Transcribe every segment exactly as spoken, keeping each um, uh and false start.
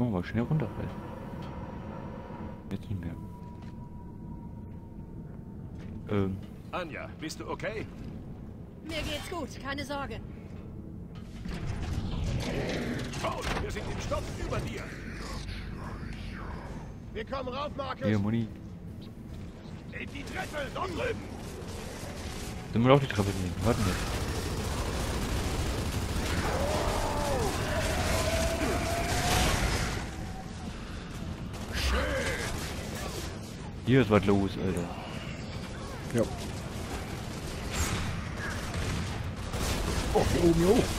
Oh, mal schnell runterfallen. Jetzt nicht mehr. Ähm. Anja, bist du okay? Mir geht's gut, keine Sorge. Paul, wir sind im Stopp über dir. Wir kommen rauf, Markus. Hier, Moni. In die Treppe, dort drüben. Sind wir auf die Treppe nehmen? Warten wir. Hier ist was los, Alter. Ja. Oh, hier oben, hier hoch.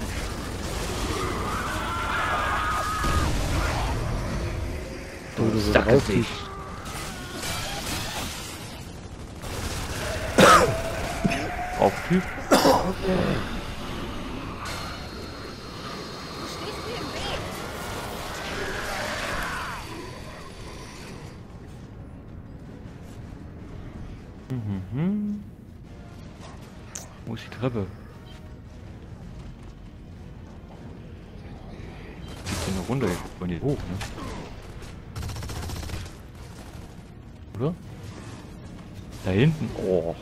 Oh, du so drauf dich. Auch Typ. Mhm. Wo ist die Treppe? Ist eine Runde von hier hoch, ne? Oder? Da hinten. Oh.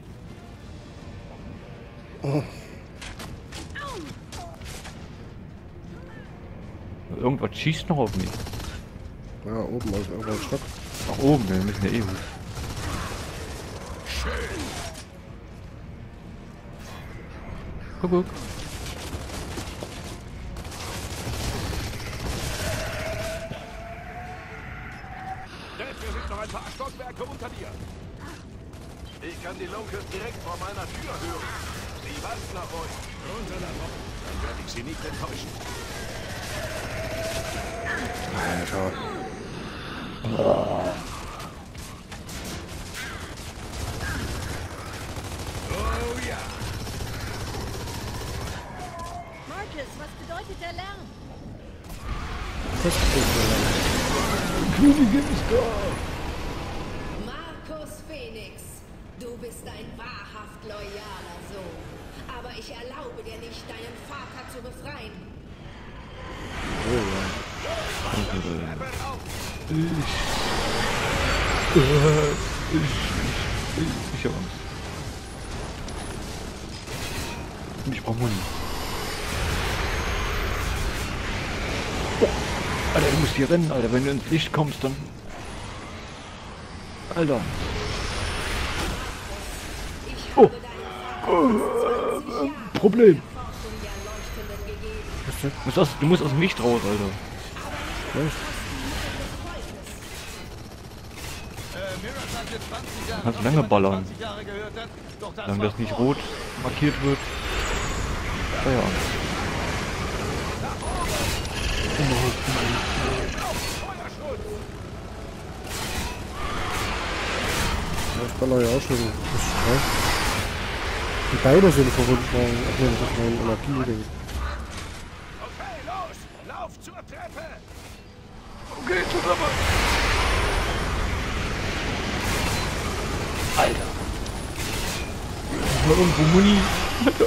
Oh. Irgendwas schießt noch auf mich. Ja, oben aus irgendeinem Stock. Nach oben, wir müssen ja eh hoch. Guck, guck. Dad, wir sind noch ein paar Stockwerke unter dir. Ich kann die Locusts direkt vor meiner Tür hören. Sie warten nach euch. Runter davon. Dann werde ich sie nicht enttäuschen. Alter. Oh. Oh ja. Marcus, was bedeutet der Lärm? Das ist der Königin ist da. Markus Phoenix, du bist ein wahrhaft loyaler Sohn. Aber ich erlaube dir nicht, deinen Vater zu befreien. Oh ja. Ich. Ich. Ich. Ich hab Angst. Ich brauch Muni. Oh, Alter, du musst hier rennen, Alter. Wenn du ins Licht kommst, dann. Alter. Ich Oh. habe deinen Vater Oh. Äh, Problem. Erforschung der Leuchtenden gegeben. Was denn? Du musst aus, du musst aus dem Licht raus, Alter. Was? Du kannst lange ballern. Solange das nicht rot markiert wird. Feierabend. Ja, ich baller ja auch schon. Das ist frei. Die Beine sind verwundet. Ach nee, das ist mein Energieding. Okay, los. Lauf zur Treppe. Okay, zusammen. Alter. War irgendwo Muni. Hör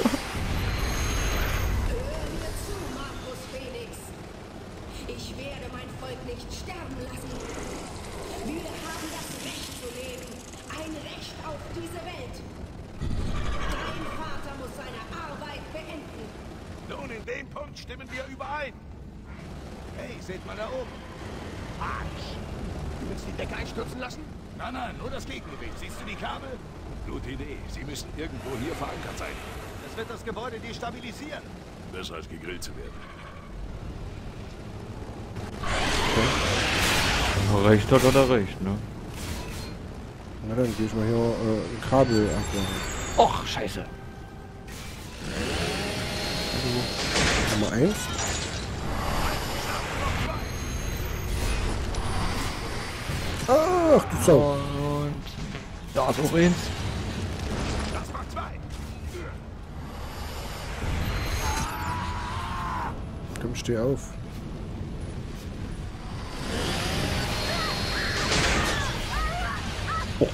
mir zu, Markus Phoenix. Ich werde mein Volk nicht sterben lassen. Wir haben das Recht zu leben. Ein Recht auf diese Welt. Dein Vater muss seine Arbeit beenden. Nun, in dem Punkt stimmen wir überein. Hey, seht mal da oben. Arsch. Du willst die Decke einstürzen lassen? Nein, nein, nur das Gegengewicht. Siehst du die Kabel? Gute Idee. Sie müssen irgendwo hier verankert sein. Das wird das Gebäude destabilisieren. Besser als gegrillt zu werden. Recht hat er recht, ne? Na dann geh ich mal hier äh, ein Kabel anfangen. Och, scheiße. Nummer eins. Ach du Sau. Und da ist auch eins. Das macht zwei. Komm, steh auf. Oh.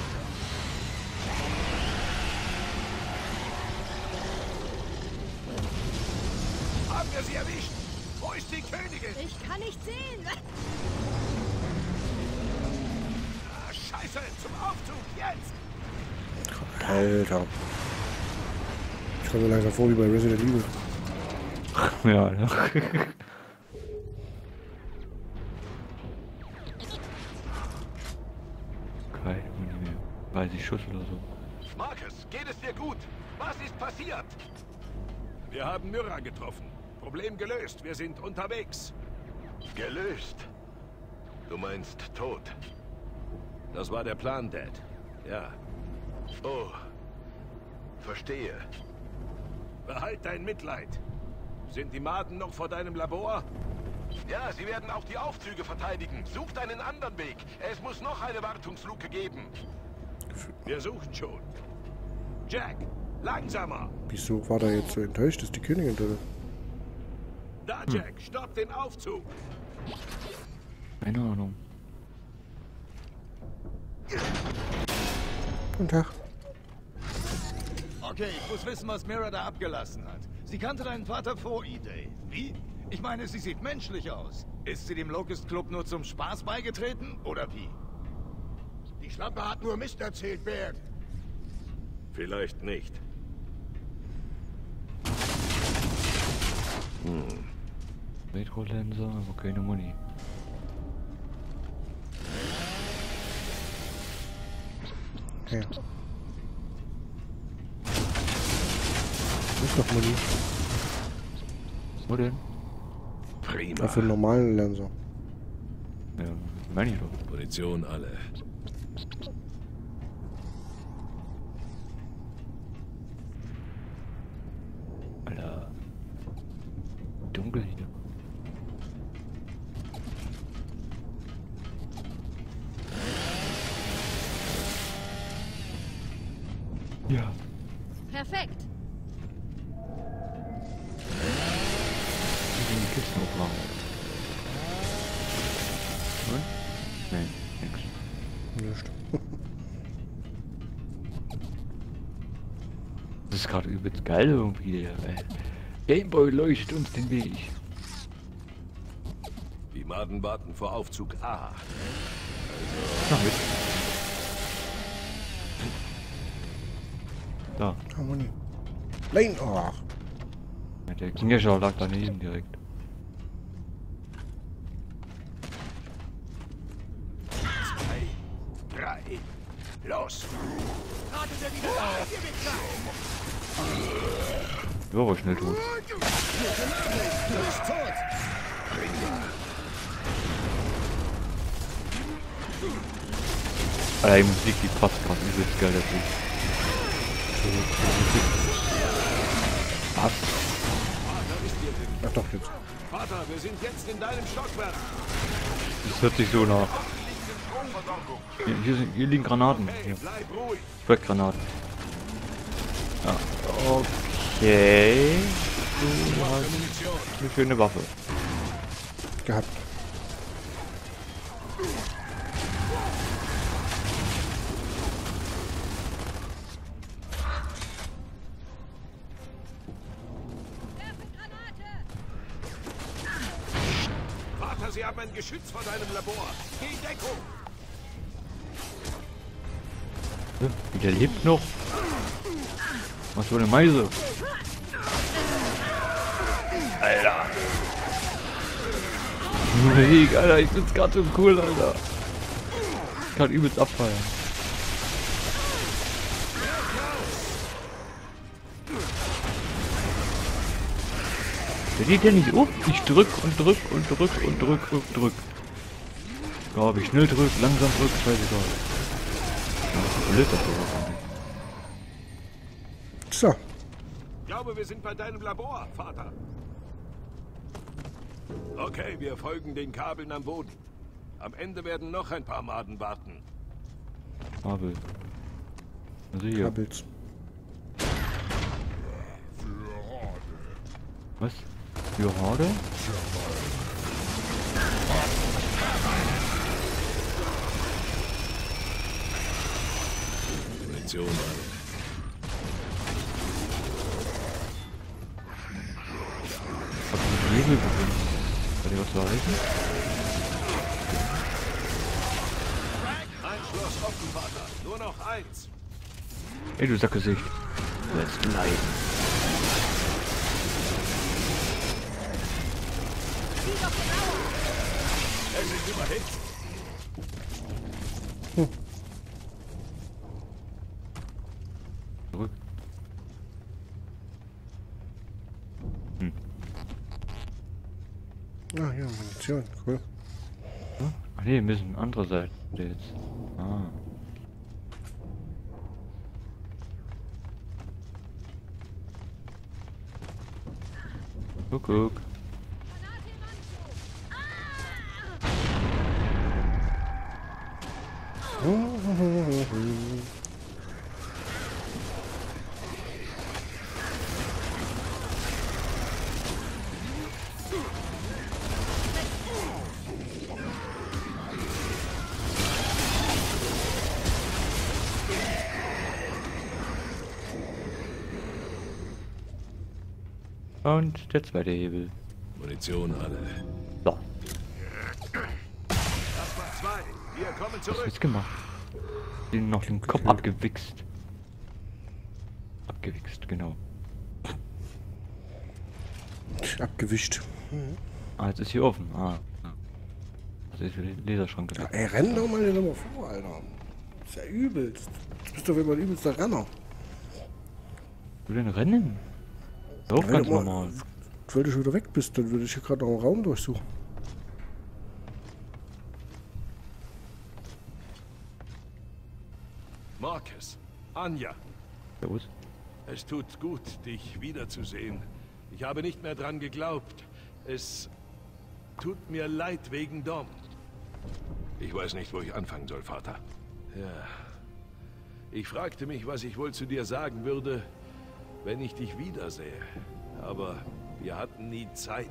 Haben wir sie erwischt? Wo ist die Königin? Ich kann nicht sehen. Ah, Scheiße, zum Aufzug, jetzt! Alter. Ich komme mir langsam vor wie bei Resident Evil. Ja, ja. Keine Muni mehr. dreißig Schuss oder so. Marcus, geht es dir gut? Was ist passiert? Wir haben Myrrha getroffen. Problem gelöst. Wir sind unterwegs. Gelöst? Du meinst tot? Das war der Plan, Dad. Ja. Oh. Verstehe. Behalt dein Mitleid. Sind die Maden noch vor deinem Labor? Ja, sie werden auch die Aufzüge verteidigen. Sucht einen anderen Weg. Es muss noch eine Wartungsluke geben. Wir suchen schon. Jack, langsamer. Wieso war der jetzt so enttäuscht, dass die Königin da ist? Da, Jack, stopp den Aufzug. Keine Ahnung. Guten Tag. Okay, ich muss wissen, was Myrrha da abgelassen hat. Sie kannte deinen Vater vor E-Day. Wie? Ich meine, sie sieht menschlich aus. Ist sie dem Locust Club nur zum Spaß beigetreten, oder wie? Die Schlampe hat nur Mist erzählt, Bert. Vielleicht nicht. Hm. Retro-Lenser, aber keine Muni. Ja. Ist doch Muni. Wo denn? Prima. Für einen normalen Lenser. Ja, meine ich doch. Munition alle. Alter. Dunkel hier. Ja. Perfekt. Die Kisten aufmachen. Und? Nee, nix. Nicht. Das ist gerade übelst geil irgendwie. Gameboy leuchtet uns den Weg. Die Maden warten vor Aufzug A. Na mit. Da. Harmonie. Nein! Oh. Ja, der Klingerschau lag daneben direkt. Zwei, drei, los! Ratet er wieder auf! Ja, war schnell tot. Du bist tot! Alter, die Musik, die passt gerade übelst geil dazu. Was? Ach doch, jetzt. Vater, wir sind jetzt in deinem Stockwerk. Das hört sich so nach. Hier, hier, sind, hier liegen Granaten. Hier. Bleib ruhig. Crack-Granaten. Ja, okay. Du hast eine schöne Waffe. Gehabt. Vater, sie haben ein Geschütz vor deinem Labor. Geh in Deckung. Wie, der lebt noch? Was für eine Meise? Alter. Musik, Alter, ich find's gerade so cool, Alter. Ich kann übelst abfallen. Der geht ja nicht auf. Ich drück und drück und drück und drück und drück. Ja, ob ich schnell drück, langsam drück, scheißegal. Ja, blöd, das sowas. So. Ich glaube, wir sind bei deinem Labor, Vater. Okay, wir folgen den Kabeln am Boden. Am Ende werden noch ein paar Maden warten. Kabel. Also hier. Kabels. Was? Für Horde? Munition alle. Hab ich Nebel gefunden. Warte, was Zeichen. Ein Schloss offen, Vater. Nur noch eins. Ey, du Sackgesicht. Let's bleiben. Er sind überhitzt. Zurück. Hm. Ah, ja, Munition, cool. Ach nee, wir müssen andere Seite jetzt. Ah. Guck, guck. Und der zweite Hebel. Munition alle. So, Das war zwei. Wir kommen was zurück. jetzt gemacht? Den noch den Kopf abgewichst. Abgewichst, genau. Abgewischt. Ah, jetzt ist hier offen. Ah. Also ist der Laserschrank. Ja, ey, renn doch mal hier nochmal vor, Alter. Das ist ja übelst. Du bist doch immer ein übelster Renner. Du denn rennen? Doch, Renn ganz doch mal. normal. Wenn du schon wieder weg bist, dann würde ich hier gerade noch einen Raum durchsuchen. Marcus, Anja, Servus. es tut gut, dich wiederzusehen. Ich habe nicht mehr dran geglaubt. Es tut mir leid wegen Dom. Ich weiß nicht, wo ich anfangen soll, Vater. Ja. Ich fragte mich, was ich wohl zu dir sagen würde, wenn ich dich wiedersehe. Aber wir hatten nie Zeit.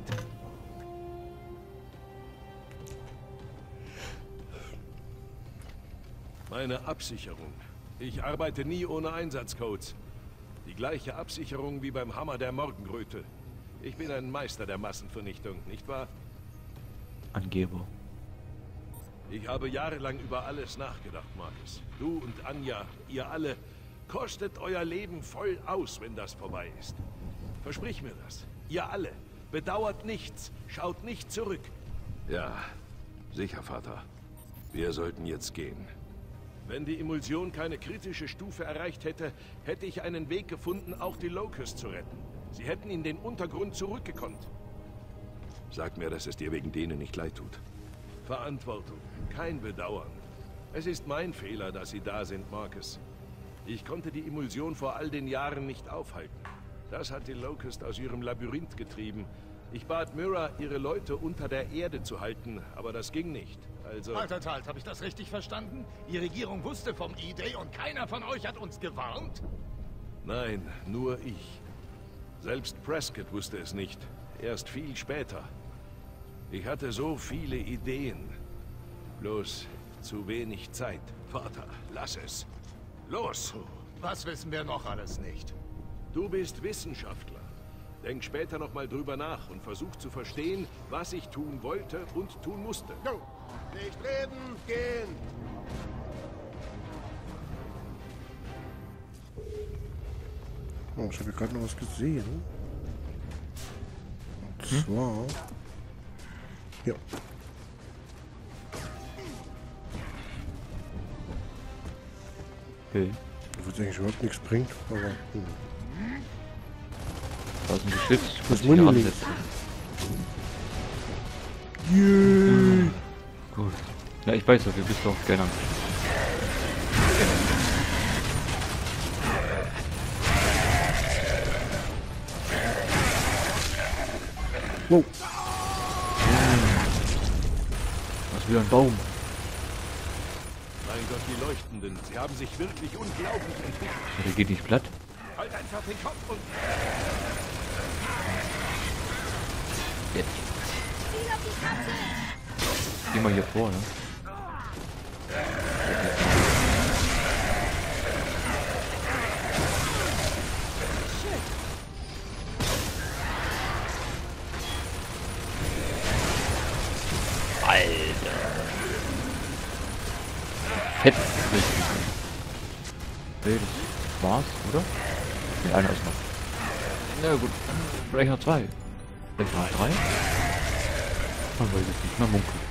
Meine Absicherung. Ich arbeite nie ohne Einsatzcodes. Die gleiche Absicherung wie beim Hammer der Morgenröte. Ich bin ein Meister der Massenvernichtung, nicht wahr? Angeber. Ich habe jahrelang über alles nachgedacht, Marcus. Du und Anja, ihr alle, kostet euer Leben voll aus, wenn das vorbei ist. Versprich mir das. Ihr alle. Bedauert nichts. Schaut nicht zurück. Ja, sicher, Vater. Wir sollten jetzt gehen. Wenn die Emulsion keine kritische Stufe erreicht hätte, hätte ich einen Weg gefunden, auch die Locust zu retten. Sie hätten in den Untergrund zurückgekonnt. Sag mir, dass es dir wegen denen nicht leid tut. Verantwortung, kein Bedauern. Es ist mein Fehler, dass Sie da sind, Marcus. Ich konnte die Emulsion vor all den Jahren nicht aufhalten. Das hat die Locust aus ihrem Labyrinth getrieben. Ich bat Mira, ihre Leute unter der Erde zu halten, aber das ging nicht. Also... Halt, halt, halt. Habe ich das richtig verstanden? Die Regierung wusste vom E-Day und keiner von euch hat uns gewarnt? Nein, nur ich. Selbst Prescott wusste es nicht. Erst viel später. Ich hatte so viele Ideen. Bloß zu wenig Zeit. Vater, lass es. Los! Was wissen wir noch alles nicht? Du bist Wissenschaftler. Denk später noch mal drüber nach und versuch zu verstehen, was ich tun wollte und tun musste. No. Nicht reden, gehen! Oh, ich habe hier gerade noch was gesehen. Und zwar... Ja. Okay. Was eigentlich überhaupt nichts bringt, aber... Hm. Da ist ein Geschütz. Ich muss Das mich hier Muni ransetzen. Yeah. Gut. Ja, ich weiß doch, wir bist doch gerne. Wow. Was wie ein Baum. Mein Gott, die Leuchtenden. Sie haben sich wirklich unglaublich entwickelt. Ja, der geht nicht platt. Halt einfach den Kopf und... Jetzt. Geh mal hier vor, ne? Fett. Nee, das war's, oder? Ne, einer ist noch. Na gut. Vielleicht noch zwei. Vielleicht noch drei? Man weiß es nicht, man munkelt.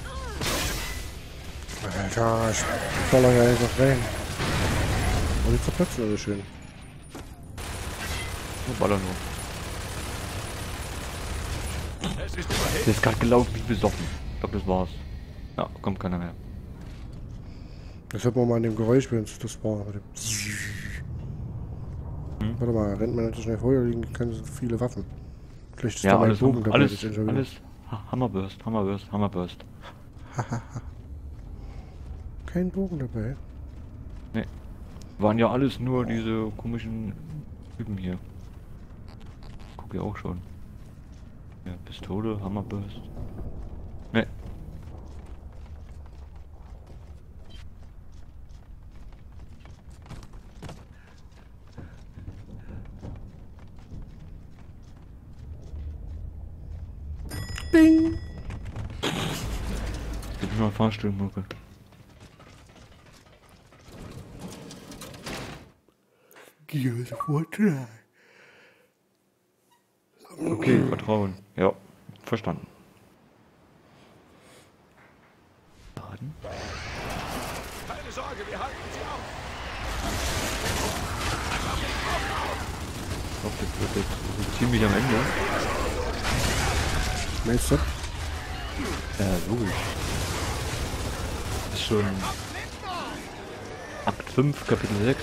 Alter, ich baller ja einfach rein. Und die zerplatzen alle schön. Nur baller nur. Es ist überheblich. Der ist gerade gelaufen wie besoffen. Ich glaube, das war's. Ja, kommt keiner mehr. Das hört man mal an dem Geräusch, wenn es das war. Hm? Warte mal, rennt man nicht so schnell vor, da liegen ganz viele Waffen. Vielleicht ist Ja, da mein alles, Bogen dabei. alles, das ist schon wieder- alles. Ha- Hammerburst, Hammerburst, Hammerburst. Kein Bogen dabei. Ne. Waren ja alles nur diese komischen Typen hier. Guck ja auch schon. Ja, Pistole, Hammerburst. Ne. Bing! Gib mir mal Fahrstuhlmucke. Gears of War drei. Okay, Vertrauen. Ja, verstanden. Laden. Keine Sorge, wir halten sie auf. Ich glaube, das wird jetzt so ziemlich am Ende. Meinst du? Ja, logisch. Ist schon Akt fünf, Kapitel sechs.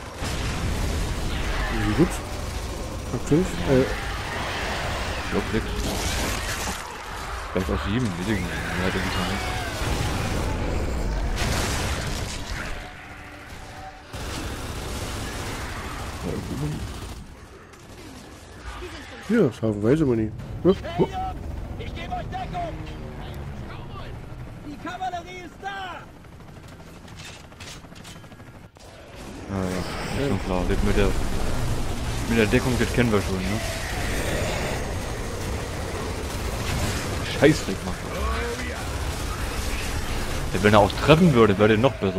Wie gut? Akt fünf? Äh, Ich glaube sechs. Vielleicht auch sieben, weiß ich nicht. Mehr denke ich mal nicht. hier, das ist haufenweise Money. Ja, oh, Ich gebe euch Deckung! Die Kavallerie ist da! Ja, ja, ist schon klar. Das mit der, mit der Deckung, das kennen wir schon, ne? Scheißdreck macht er. Ja, wenn er auch treffen würde, wäre der noch besser.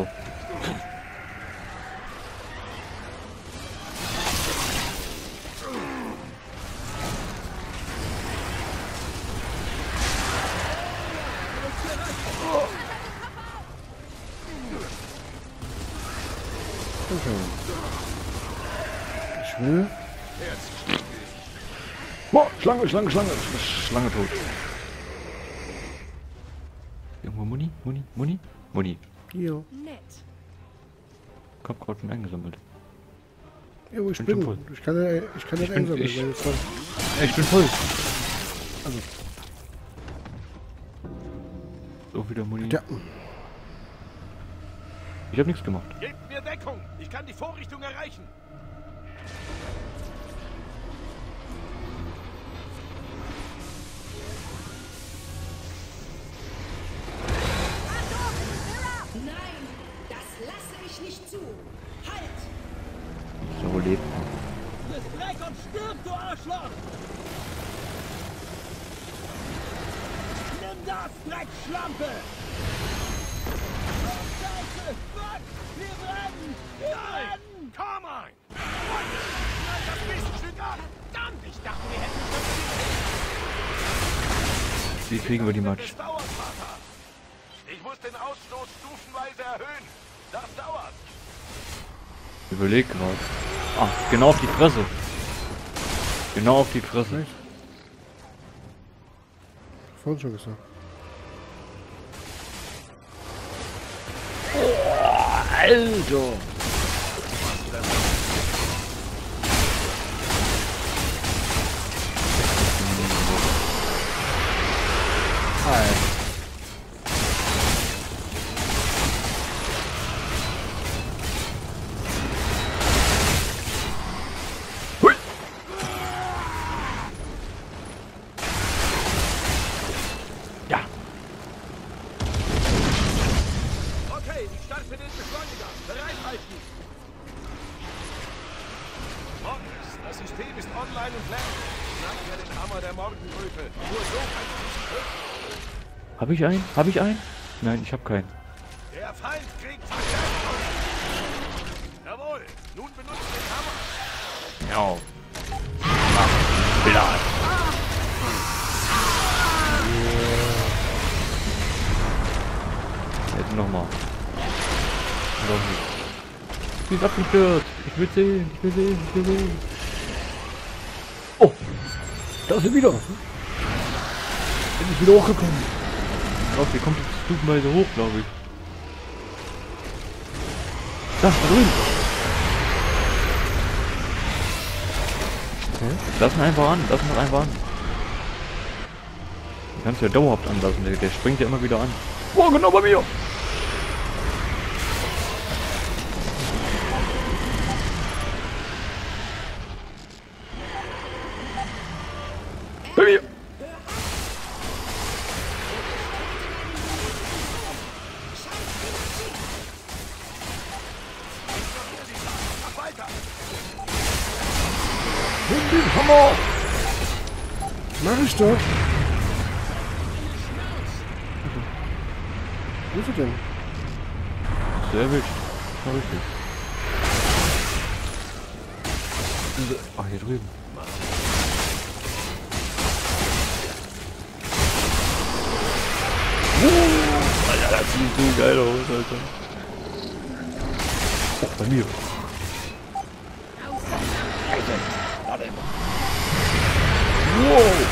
ich will. Boah, Schlange, Schlange, Schlange. Schlange tot. Irgendwo Muni, Muni, Muni, Muni. Hier. Nett. Ich hab gerade schon eingesammelt. Ja, wo ich Bin bin. schon voll. Ich kann ja, ich kann nicht bin- einsammeln, ich- weil es dann. Ja, ich bin voll. Also. So wieder Muni. Ja, Ich hab nichts gemacht. Gebt mir Deckung. Ich kann die Vorrichtung erreichen. Nein, das lasse ich nicht zu. Halt! So lebt man. Friss Dreck und stirb, du Arschloch! Nimm das, Dreckschlampe! Oh, Scheiße! Fuck! Wir brennen! Wir brennen! Komm ein! Schneid das Miststück an! Verdammt, ich dachte, wir hätten schon Wie kriegen wir die Matsch? Das dauert, Vater. Ich muss den Ausstoß stufenweise erhöhen. Das dauert. Überleg gerade. Ah, genau auf die Fresse. Genau auf die Fresse. vorhin schon gesagt. Alter! Alter. Hui. Ja. Okay, ich starte den Beschleuniger. Bereithalten. Morgens, das System ist online und lernt. Schneid mir den Hammer der Morgenröte. Nur so kannst du dich töten. Hab ich einen? Hab ich einen? Nein, ich hab keinen. Der Feind kriegt Verstärkung. Jawohl, nun benutzt den Hammer. Ja. Ach, Blatt. Jetzt nochmal. Noch nicht. Sie ist abgestürzt. Ich will sehen, ich will sehen, ich will sehen. Oh! Da ist sie wieder. Bin ich wieder hochgekommen. Ich glaube, die kommt jetzt stufenweise hoch, glaube ich. Da, da drüben. Okay. Lass ihn einfach an, lass ihn einfach an. Den kannst du ja dauerhaft anlassen, der, der springt ja immer wieder an. Oh, genau bei mir! Bei mir! Mach weiter. Nimm den Hammer! Mach ich doch. Wo ist er denn? Sehr erwischt. Ja, richtig. Ach, hier drüben. Uh, Alter, das sieht so geil aus, Alter. Oh, bei mir. Wow!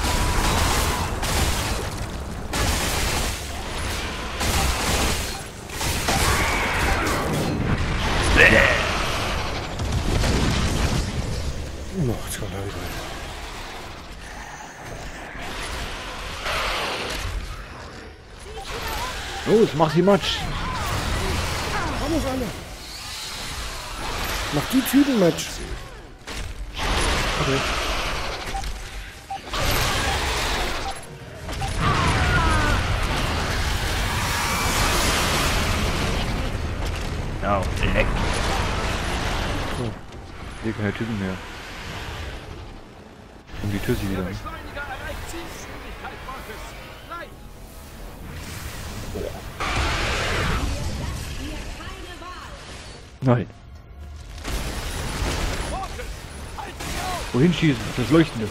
Oh, das kommt langsam. Los, mach sie Matsch. Vamos alle. Mach die Typen Match. Okay. Ja, leck. So. Hier keine Typen mehr. Und die Tüssi wieder. Beschleuniger erreicht Zielgeschwindigkeit, Marcus. Nein. Nein. Marcus, halt sie auf. Wohin schießen? Das Leuchtende.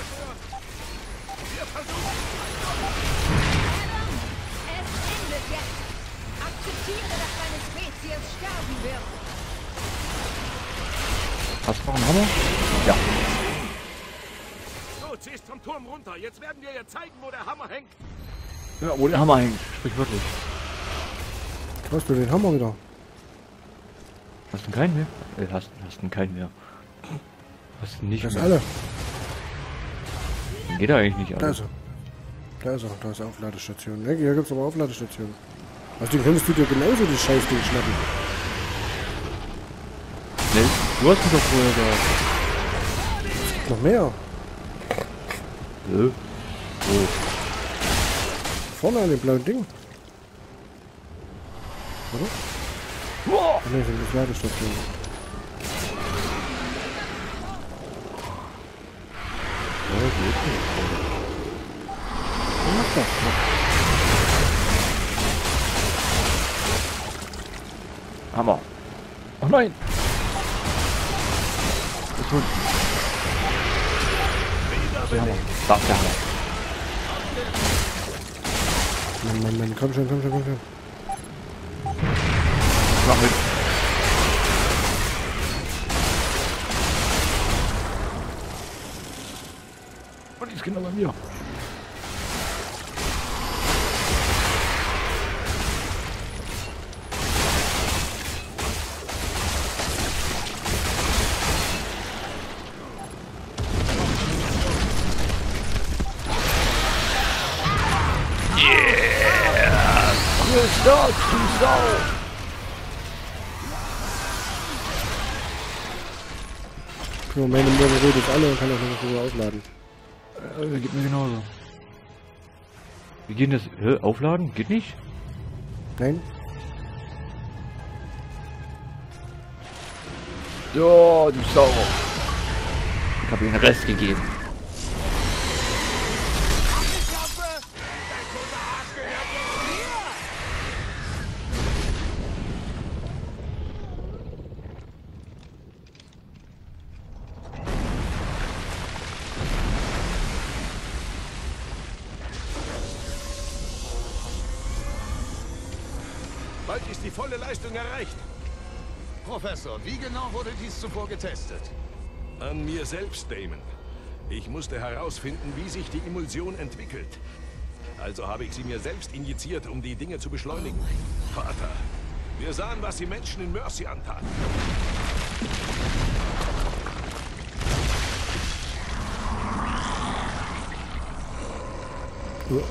Wir versuchen. Es endet jetzt. Akzeptiere, dass deine Spezies sterben wird. Hast du noch einen Hammer? Ja. So, ziehst vom Turm runter. Jetzt werden wir ihr zeigen, wo der Hammer hängt. Ja, wo der Hammer hängt. Sprichwörtlich. Hast du den Hammer wieder? Hast du keinen mehr? Äh, hast, hast du keinen mehr. Hast du nicht Das mehr. alle. Geht er eigentlich nicht, Da aber. ist er. Da ist er. Da ist die Aufladestation. Ne, hier gibt's aber Aufladestationen. Also den könntest du dir genauso das Scheißding schnappen. Ne, du hast mich doch vorher gesagt. Noch mehr. Äh? Oh. Vorne an dem blauen Ding. Oder? Boah. Ne, sind das Ladestationen. Ja, geht nicht. Ja, mach doch. Hammer. Oh nein! Das ist der Hammer. Da ist der Hammer. Mann, Mann, Mann. Komm schon, komm schon, komm schon. Mach mit. Und die ist genau bei mir. Yeah! Grüß Gott, du Sau! Guck mal, meine Mutter redet alle und kann das noch so aufladen. Äh, geht mir genauso. Wie geht das? Hä? Aufladen? Geht nicht? Nein? So, du Sau! Ich habe ihm den Rest gegeben. Bald ist die volle Leistung erreicht. Professor, wie genau wurde dies zuvor getestet? An mir selbst, Damon. Ich musste herausfinden, wie sich die Emulsion entwickelt. Also habe ich sie mir selbst injiziert, um die Dinge zu beschleunigen. Vater, wir sahen, was die Menschen in Mercy antaten. Ja.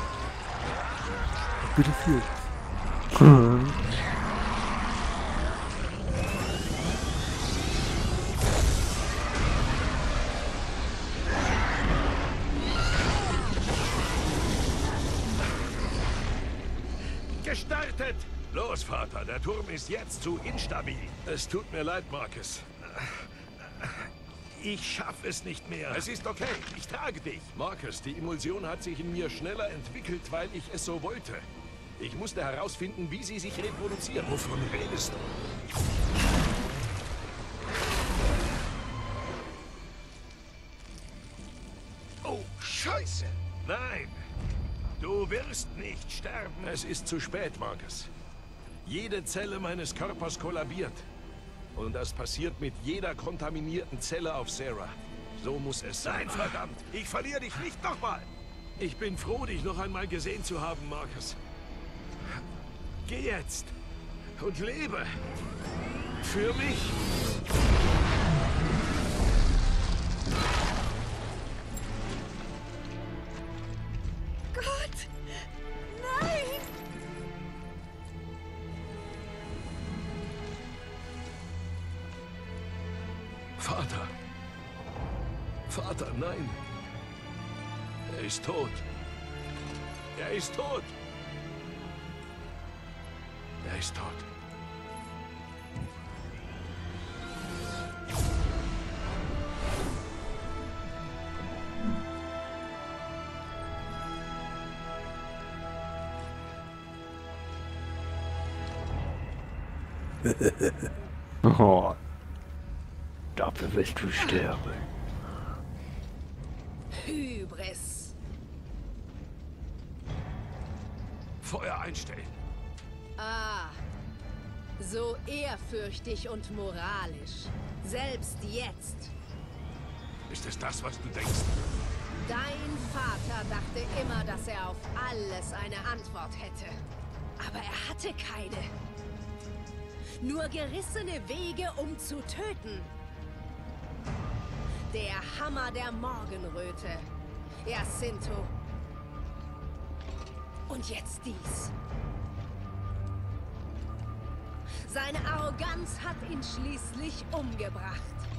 Bitte viel. Gestartet! Los, Vater, der Turm ist jetzt zu instabil. Es tut mir leid, Marcus. Ich schaffe es nicht mehr. Es ist okay, ich trage dich. Marcus, die Emulsion hat sich in mir schneller entwickelt, weil ich es so wollte. Ich musste herausfinden, wie sie sich reproduziert. Wovon redest du? Oh, Scheiße! Nein! Du wirst nicht sterben. Es ist zu spät, Marcus. Jede Zelle meines Körpers kollabiert. Und das passiert mit jeder kontaminierten Zelle auf Sarah. So muss es sein. Nein, verdammt! Ich verliere dich nicht nochmal! Ich bin froh, dich noch einmal gesehen zu haben, Marcus. Geh jetzt und lebe. Für mich. Gott! Nein! Vater. Vater, nein. Er ist tot. Er ist tot. Er ist tot. Oh. Dafür wirst du sterben. Hybris. Feuer einstellen. Ah. So ehrfürchtig und moralisch. Selbst jetzt. Ist es das, was du denkst? Dein Vater dachte immer, dass er auf alles eine Antwort hätte. Aber er hatte keine. Nur gerissene Wege, um zu töten. Der Hammer der Morgenröte. Jacinto. Und jetzt dies. Seine Arroganz hat ihn schließlich umgebracht.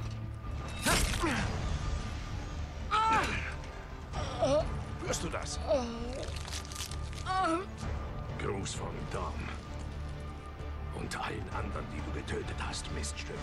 Hörst du das? Gruß von Dom. Und allen anderen, die du getötet hast, Miststück.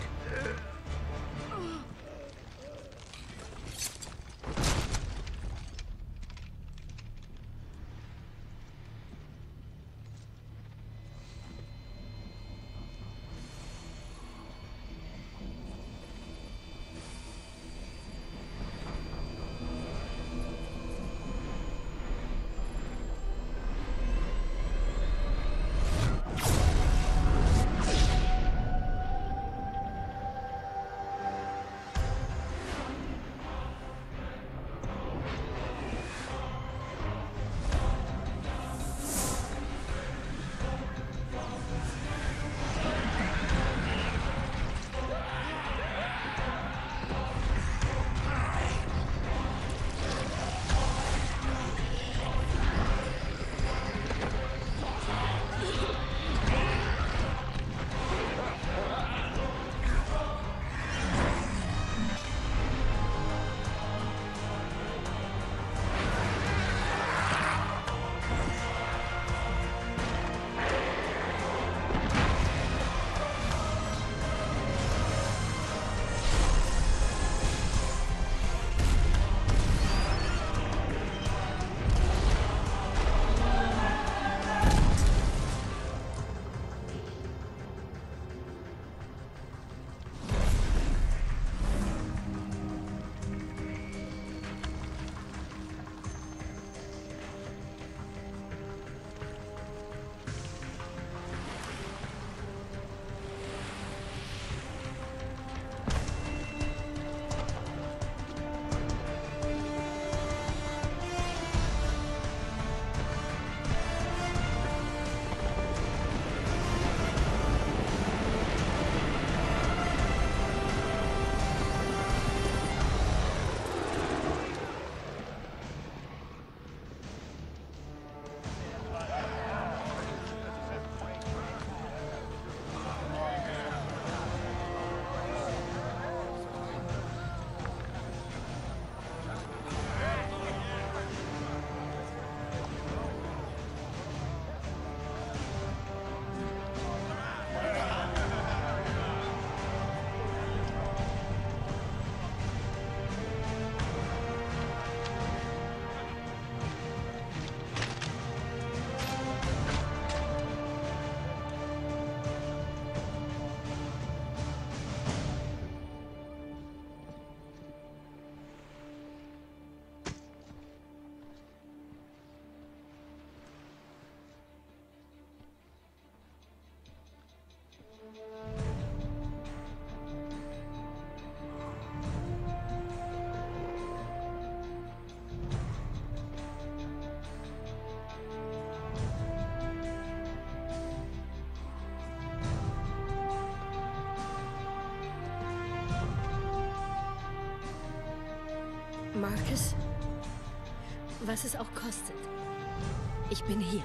Marcus. Was es auch kostet. Ich bin hier.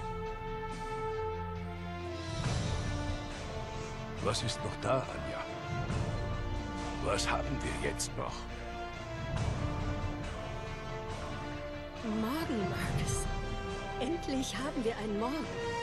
Was ist noch da, Anja? Was haben wir jetzt noch? Morgen, Marcus. Endlich haben wir einen Morgen.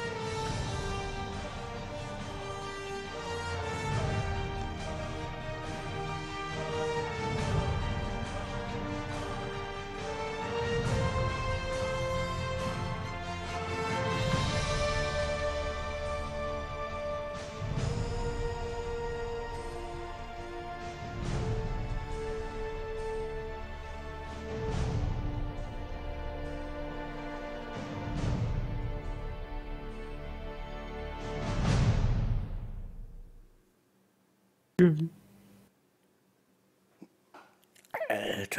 Alter.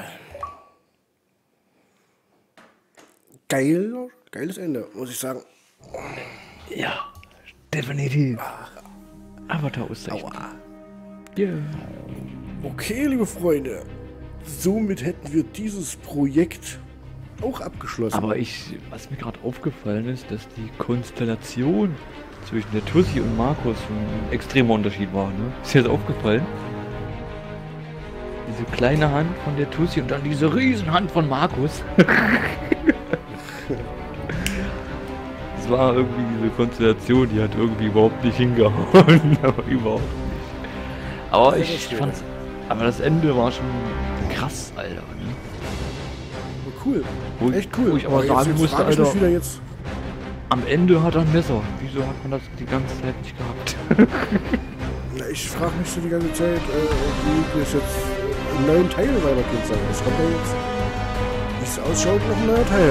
Geil, geiles Ende, muss ich sagen. Ja, definitiv. Avatar-Auszeichnung. Yeah. Okay, liebe Freunde. Somit hätten wir dieses Projekt auch abgeschlossen. Aber ich, was mir gerade aufgefallen ist, dass die Konstellation zwischen der Tussi und Markus ein extremer Unterschied war, ne? Ist dir das aufgefallen? Diese kleine Hand von der Tussi und dann diese Riesenhand von Markus. Das war irgendwie diese Konstellation, die hat irgendwie überhaupt nicht hingehauen. Aber überhaupt nicht. Aber ich fand's. Aber das Ende war schon krass, Alter. Ne? Cool. Wo, Echt cool. Wo ich aber jetzt, sagen jetzt musste, frage ich mich Alter, wieder jetzt. am Ende hat er ein Messer. Wieso hat man das die ganze Zeit nicht gehabt? Na, ich frage mich so die ganze Zeit, äh, wie das jetzt im neuen Teil weitergeht. Sein. Es kommt ja jetzt, wie es ausschaut, noch ein neuer Teil.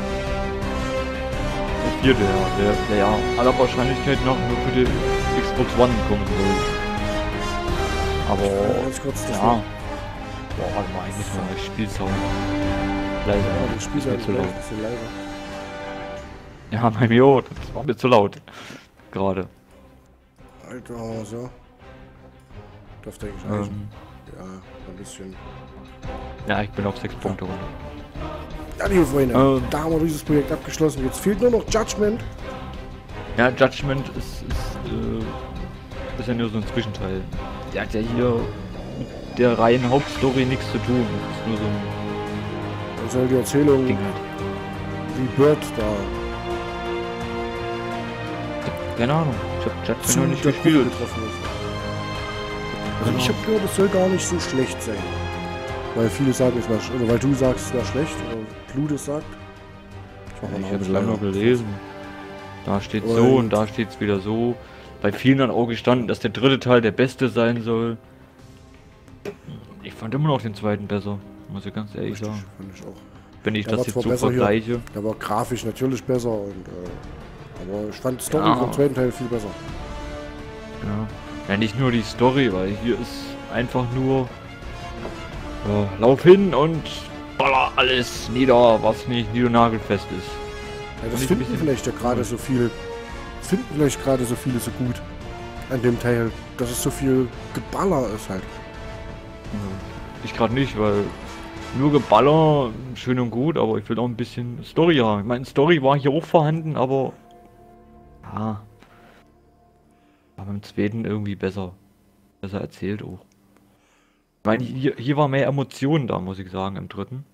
Der vierte, ja. Der, der ja aller Wahrscheinlichkeit nach nur für die Xbox One kommen soll. Aber, Ja, ganz kurz, das ja. war- Boah, warte mal, eigentlich mal der Spielsound. Leise, Ja, das Spiel ist mir ist zu ein laut. bisschen leiser. Ja, bei mir auch. Das war mir zu laut. Gerade. Alter, so. Dürfte eigentlich reichen. Ähm, Ja, ein bisschen. ja, ich bin auf sechs Punkte runter. Ja, liebe Freunde, Ähm. da haben wir dieses Projekt abgeschlossen. Jetzt fehlt nur noch Judgment. Ja, Judgment ist, ist, äh, ist ja nur so ein Zwischenteil. Der hat ja hier mit der reinen Hauptstory nichts zu tun. Das ist nur so ein Dann soll die Erzählung Ding halt. wie Bird da Keine Ahnung. Ich hab Judgment zu noch nicht der gespielt. Gruppe getroffen ist. Also ich habe gehört, es soll gar nicht so schlecht sein. Weil viele sagen, es wäre sch- oder weil du sagst, es wäre schlecht, oder Blut es sagt. Ich, mach mal Ich noch habe es ein lange noch bisschen gelesen. Da steht so Und- und da steht es wieder so. Bei vielen hat auch gestanden, dass der dritte Teil der beste sein soll. Ich fand immer noch den zweiten besser, muss ich ganz ehrlich Richtig, sagen. fand ich auch. Wenn ich Der war das jetzt zwar so besser hier. vergleiche. Der war grafisch natürlich besser, und, äh, aber ich fand die Story Ja. vom zweiten Teil viel besser. Ja. ja, nicht nur die Story, weil hier ist einfach nur ja, lauf hin und baller alles nieder, was nicht niedernagelfest ist. Ja, das Fand ich ein finden bisschen vielleicht ja gerade cool. so viele, finden vielleicht gerade so viele so gut an dem Teil, dass es so viel Geballer ist halt. Ich gerade nicht, weil nur Geballer, schön und gut, aber ich will auch ein bisschen Story haben. Ich meine, Story war hier auch vorhanden, aber ja, war beim zweiten irgendwie besser. Besser erzählt auch. Ich meine, hier, hier war mehr Emotionen da, muss ich sagen, im dritten.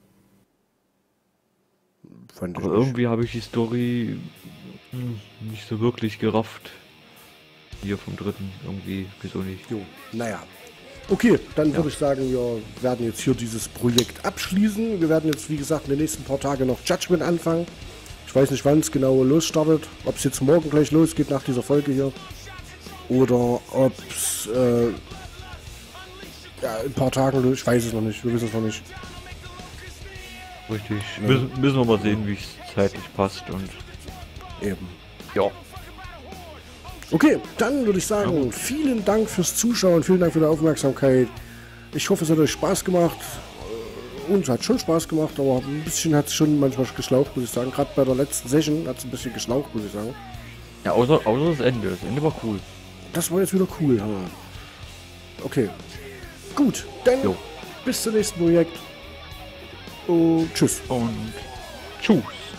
Fand ich Aber nicht. irgendwie habe ich die Story hm, nicht so wirklich gerafft. Hier vom dritten, irgendwie, wieso nicht. Jo, naja. Okay, dann Ja. würde ich sagen, wir werden jetzt hier dieses Projekt abschließen. Wir werden jetzt, wie gesagt, in den nächsten paar Tagen noch Judgment anfangen. Ich weiß nicht, wann es genau losstartet. Ob es jetzt morgen gleich losgeht nach dieser Folge hier. Oder ob es äh, ja, in ein paar Tagen los. Ich weiß es noch nicht. Wir wissen es noch nicht. Richtig. Müssen, müssen wir mal sehen, wie es zeitlich passt und Eben. ja. Okay, dann würde ich sagen, vielen Dank fürs Zuschauen, vielen Dank für die Aufmerksamkeit. Ich hoffe, es hat euch Spaß gemacht. Äh, Uns hat schon Spaß gemacht, aber ein bisschen hat es schon manchmal geschlaucht, muss ich sagen. Gerade bei der letzten Session hat es ein bisschen geschlaucht, muss ich sagen. Ja, außer, außer das Ende. Das Ende war cool. Das war jetzt wieder cool. Ja. Okay. Gut, dann Jo. bis zum nächsten Projekt. Und tschüss. Und tschüss.